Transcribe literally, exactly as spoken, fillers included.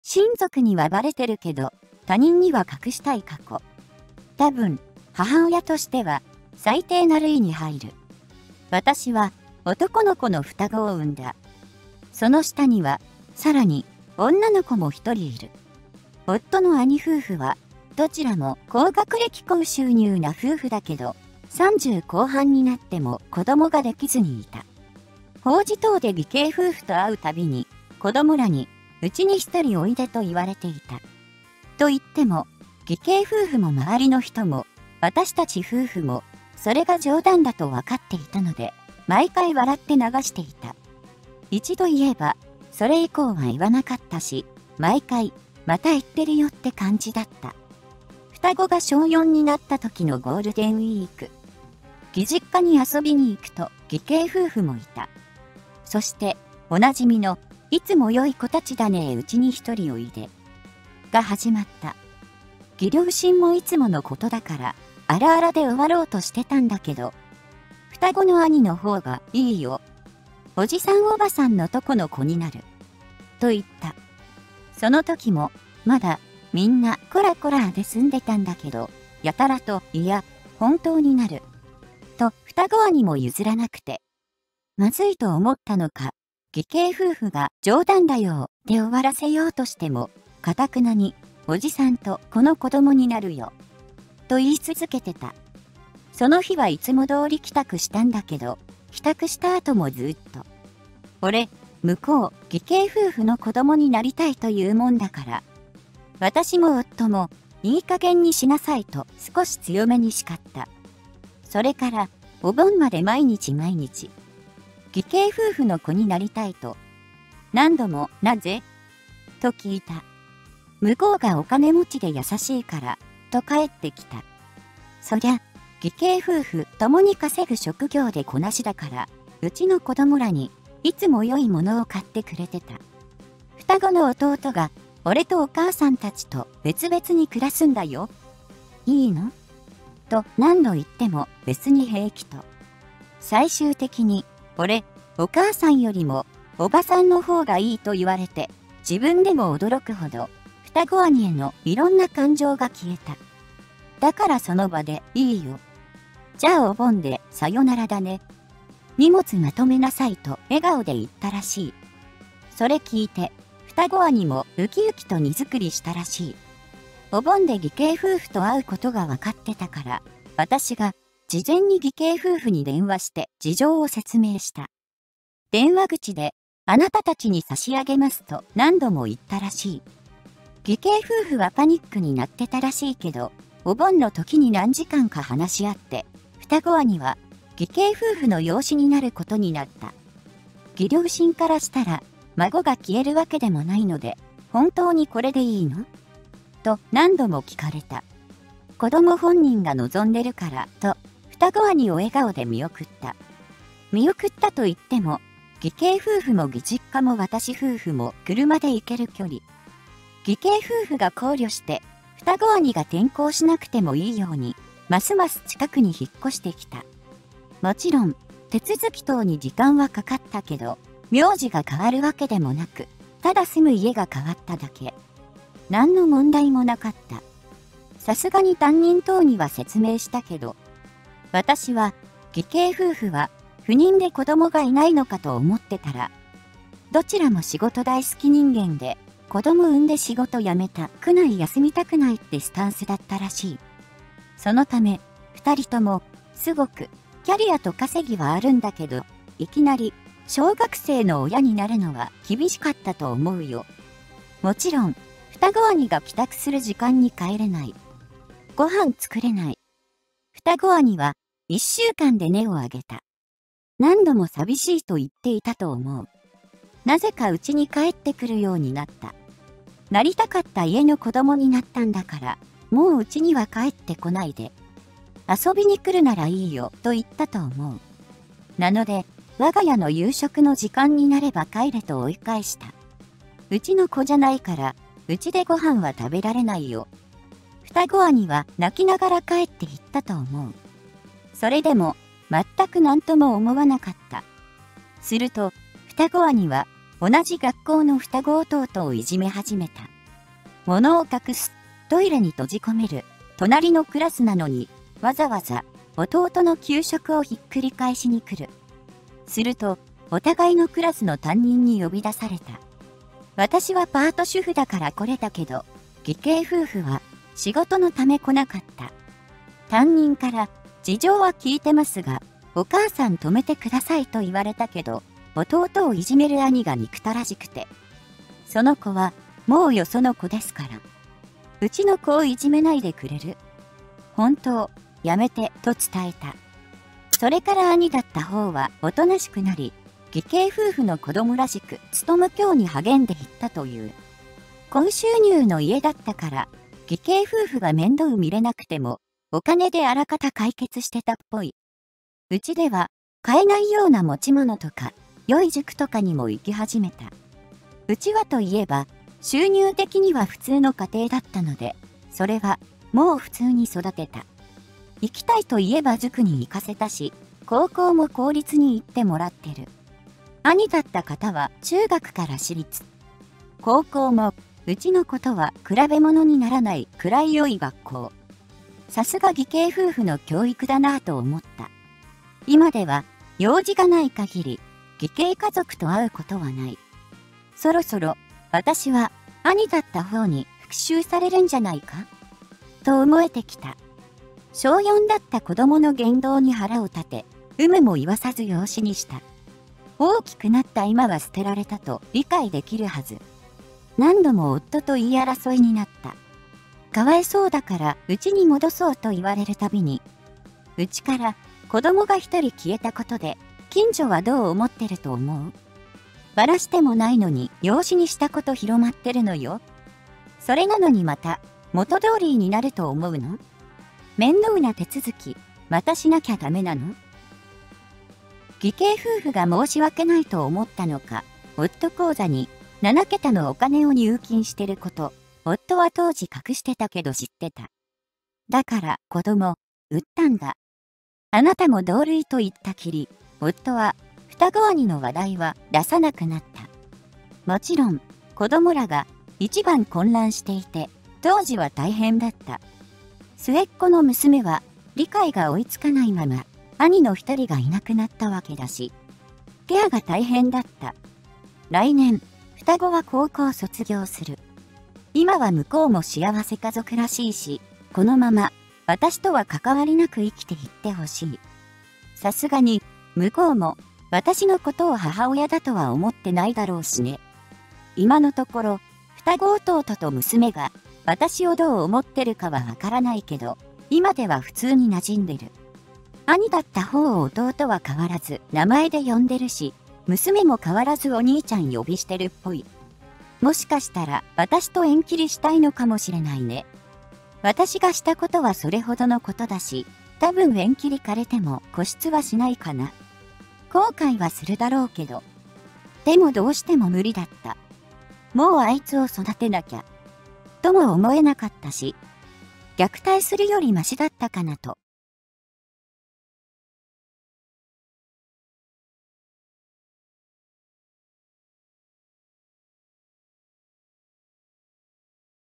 親族にはバレてるけど、他人には隠したい過去。多分、母親としては、最低な類に入る。私は、男の子の双子を産んだ。その下には、さらに、女の子も一人いる。夫の兄夫婦は、どちらも高学歴高収入な夫婦だけど、さんじゅう後半になっても子供ができずにいた。法事等で義兄夫婦と会うたびに、子供らに、うちに一人おいでと言われていた。と言っても、義兄夫婦も周りの人も、私たち夫婦も、それが冗談だと分かっていたので、毎回笑って流していた。一度言えば、それ以降は言わなかったし、毎回、また言ってるよって感じだった。双子がしょうよんになった時のゴールデンウィーク。義実家に遊びに行くと、義兄夫婦もいた。そして、おなじみの、いつも良い子たちだねえうちに一人おいで。が始まった。義両親もいつものことだから、あらあらで終わろうとしてたんだけど、双子の兄の方がいいよ。おじさんおばさんのとこの子になる。と言った。その時も、まだ、みんなコラコラで住んでたんだけど、やたらと、いや、本当になる。と、双子兄も譲らなくて。まずいと思ったのか、義兄夫婦が冗談だよ、で終わらせようとしても、かたくなに、おじさんとこの子供になるよ。と言い続けてた。その日はいつも通り帰宅したんだけど、帰宅した後もずっと。俺、向こう、義兄夫婦の子供になりたいというもんだから。私も夫も、いい加減にしなさいと少し強めに叱った。それから、お盆まで毎日毎日。義兄夫婦の子になりたいと。何度も、なぜと聞いた。向こうがお金持ちで優しいから、と返ってきた。そりゃ、義兄夫婦共に稼ぐ職業でこなしだから、うちの子供らにいつも良いものを買ってくれてた。双子の弟が俺とお母さんたちと別々に暮らすんだよ。いいの？と何度言っても別に平気と。最終的に俺、お母さんよりもおばさんの方がいいと言われて、自分でも驚くほど双子兄へのいろんな感情が消えた。だからその場でいいよ。じゃあお盆でさよならだね。荷物まとめなさいと笑顔で言ったらしい。それ聞いて、双子兄もウキウキと荷造りしたらしい。お盆で義兄夫婦と会うことが分かってたから、私が事前に義兄夫婦に電話して事情を説明した。電話口で、あなたたちに差し上げますと何度も言ったらしい。義兄夫婦はパニックになってたらしいけど、お盆の時に何時間か話し合って、双子兄は義兄夫婦の養子になることになった。義両親からしたら、孫が消えるわけでもないので、本当にこれでいいの？と何度も聞かれた。子供本人が望んでるから、と、双子兄を笑顔で見送った。見送ったと言っても、義兄夫婦も義実家も私夫婦も車で行ける距離。義兄夫婦が考慮して、双子兄が転校しなくてもいいように、ますます近くに引っ越してきた。もちろん、手続き等に時間はかかったけど、名字が変わるわけでもなく、ただ住む家が変わっただけ。何の問題もなかった。さすがに担任等には説明したけど、私は、義兄夫婦は、不妊で子供がいないのかと思ってたら、どちらも仕事大好き人間で、子供産んで仕事辞めたくない休みたくないってスタンスだったらしい。そのため、二人とも、すごく、キャリアと稼ぎはあるんだけど、いきなり、小学生の親になるのは厳しかったと思うよ。もちろん、双子兄が帰宅する時間に帰れない。ご飯作れない。双子兄は、一週間で根を上げた。何度も寂しいと言っていたと思う。なぜか家に帰ってくるようになった。なりたかった家の子供になったんだから、もう家には帰ってこないで。遊びに来るならいいよ、と言ったと思う。なので、我が家の夕食の時間になれば帰れと追い返した。うちの子じゃないから、うちでご飯は食べられないよ。双子兄は泣きながら帰って行ったと思う。それでも、全く何とも思わなかった。すると、双子兄は、同じ学校の双子弟をいじめ始めた。 物を隠す、トイレに閉じ込める、隣のクラスなのに、わざわざ弟の給食をひっくり返しに来る。すると、お互いのクラスの担任に呼び出された。私はパート主婦だから来れたけど、義兄夫婦は仕事のため来なかった。担任から事情は聞いてますが、お母さん止めてくださいと言われたけど、弟をいじめる兄が憎たらしくて。その子はもうよその子ですから。うちの子をいじめないでくれる？本当、やめてと伝えた。それから兄だった方はおとなしくなり、義兄夫婦の子供らしく勤務教に励んでいったという。高収入の家だったから、義兄夫婦が面倒見れなくても、お金であらかた解決してたっぽい。うちでは、買えないような持ち物とか、良い塾とかにも行き始めた。うちはといえば、収入的には普通の家庭だったので、それはもう普通に育てた。行きたいといえば塾に行かせたし、高校も公立に行ってもらってる。兄だった方は中学から私立。高校も、うちのことは比べ物にならないくらい良い学校。さすが義兄夫婦の教育だなぁと思った。今では、用事がない限り、義兄家族と会うことはない。そろそろ、私は、兄だった方に復讐されるんじゃないかと思えてきた。小よんだった子供の言動に腹を立て、有無も言わさず養子にした。大きくなった今は捨てられたと理解できるはず。何度も夫と言い争いになった。かわいそうだからうちに戻そうと言われるたびに、うちから子供が一人消えたことで、近所はどう思ってると思う？ばらしてもないのに養子にしたこと広まってるのよ。それなのにまた元通りになると思うの？面倒な手続き、またしなきゃダメなの？義兄夫婦が申し訳ないと思ったのか、夫口座にななけたのお金を入金してること、夫は当時隠してたけど知ってた。だから子供、売ったんだ。あなたも同類と言ったきり、夫は双子兄の話題は出さなくなった。もちろん、子供らが一番混乱していて、当時は大変だった。末っ子の娘は理解が追いつかないまま、兄の一人がいなくなったわけだし、ケアが大変だった。来年、双子は高校卒業する。今は向こうも幸せ家族らしいし、このまま私とは関わりなく生きていってほしい。さすがに、向こうも私のことを母親だとは思ってないだろうしね。今のところ、双子弟と娘が私をどう思ってるかはわからないけど、今では普通に馴染んでる。兄だった方を弟は変わらず名前で呼んでるし、娘も変わらずお兄ちゃん呼びしてるっぽい。もしかしたら私と縁切りしたいのかもしれないね。私がしたことはそれほどのことだし、多分縁切りかれても固執はしないかな。後悔はするだろうけど。でもどうしても無理だった。もうあいつを育てなきゃ。とも思えなかったし、虐待するよりマシだったかなと